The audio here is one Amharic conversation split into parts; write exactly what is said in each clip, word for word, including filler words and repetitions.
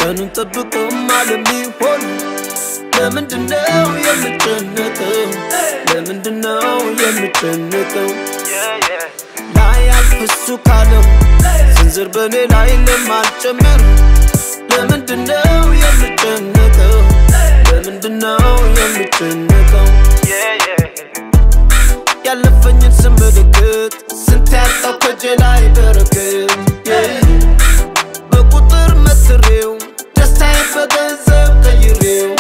ቀኑን ጠብቆ ማለሚሆን ለምንድነው የምጨነቀው ለምንድነው የምጨነቀው ላይ አልፍሱ ካለው ስንዝር በኔ ላይ ለማልጨምር ለምንድነው የምጨነቀው ለምንድነው የምጨነቀው ያለፈኝን ስመለከት ስንት ያጣው ከጄ ላይ በረከት በቁጥር መስሬው ደስታዬ በገንዘብ ቀይሬው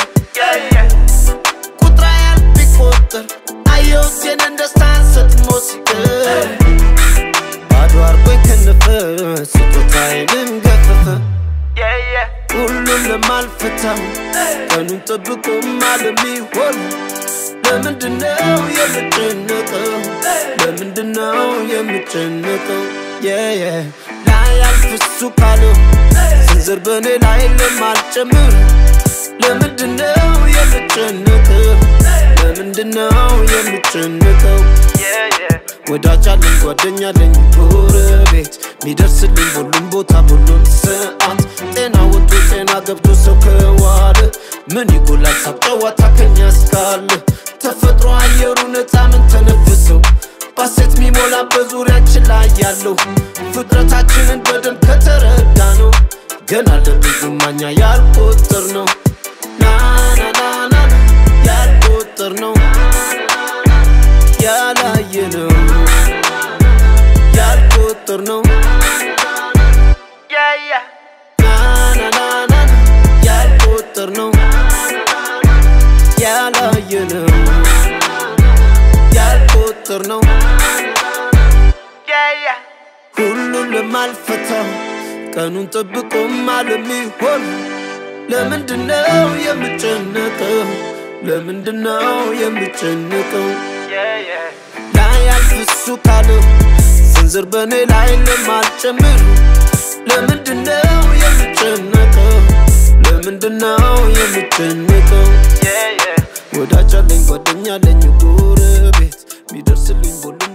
ቁጥር ያልቢቆጥር አየሁት የኔን ደስታን ሰጥሞ ሲቀር ባዶ አርጎኝ ከነፈ ስጦታዬንም ገፈፈ ሁሉም ለማልፈታው ቀኑን ጠብቆ ማለሚሆን ለምንድነው የምጨነቀው ለምንድነው የምጨነቀው ላይ አልፍሱ ካለው ስንዝር በኔ ላይ ለማልጨምር ለምንድነው የምጨነቀው ለምንድነው የምጨነቀው ወዳጅ አለኝ ጓደኛ አለኝ ጎረቤት ሚደርስልኝ ሁሉም ቦታ ሁሉም ሰዓት ጤና ወጥቶ ጤና ገብቶ ሰው ከዋለ ምን ይጎላል ሳቅ ጨዋታ ከኛ እስካለ ተፈጥሮ አየሩ ነፃ ምን ተነፍሰው ባሴት ሚሞላ በዙሪያችን ላይ ያለው ፍጥረታችንን በደንብ ከተረዳ ነው ገና ለብዙ ማኛ ያልቆጠር ነው ና ና ና ና ያልቆጠር ነው ያላየነው ያልቆጠር ነው ያ ያ ና ና ና ያልቆጠር ነው ያላየነው ያልቆጠር ነው ሁሉን ለማልፈታው ቀኑን ጠብቆ ማለሚሆን ለምንድነው የምጨነቀው ለምንድነው የምጨነቀው ላይ አልፍሱ ካለው ስንዝር በኔ ላይ ለማልጨምር ለምንድነው የምጨነቀው ለምንድነው የምጨነቀው ወዳጅ አለኝ ጓደኛ አለኝ ጎረቤት ሚደርስልኝ ሁሉ